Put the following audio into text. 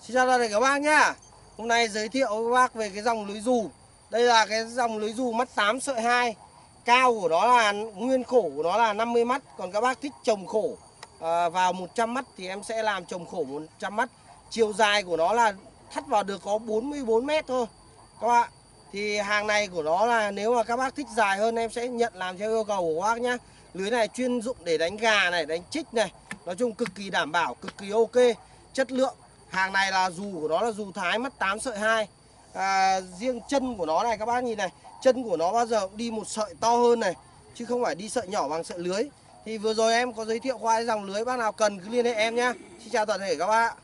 Xin chào toàn thể các bác nhá. Hôm nay giới thiệu với các bác về cái dòng lưới dù. Đây là cái dòng lưới dù mắt 8 sợi 2. Cao của nó là nguyên khổ của nó là 50 mắt. Còn các bác thích trồng khổ vào 100 mắt thì em sẽ làm trồng khổ 100 mắt. Chiều dài của nó là thắt vào được có 44 mét thôi các bạn. Thì hàng này của nó là nếu mà các bác thích dài hơn em sẽ nhận làm theo yêu cầu của các bác nhá. Lưới này chuyên dụng để đánh gà này, đánh trích này. Nói chung cực kỳ đảm bảo, cực kỳ ok. Chất lượng. Hàng này là dù của nó là dù Thái mắt 8 sợi 2. Riêng chân của nó này các bác nhìn này, chân của nó bao giờ cũng đi một sợi to hơn này, chứ không phải đi sợi nhỏ bằng sợi lưới. Thì vừa rồi em có giới thiệu qua cái dòng lưới, bác nào cần cứ liên hệ em nhá. Xin chào toàn thể các bác.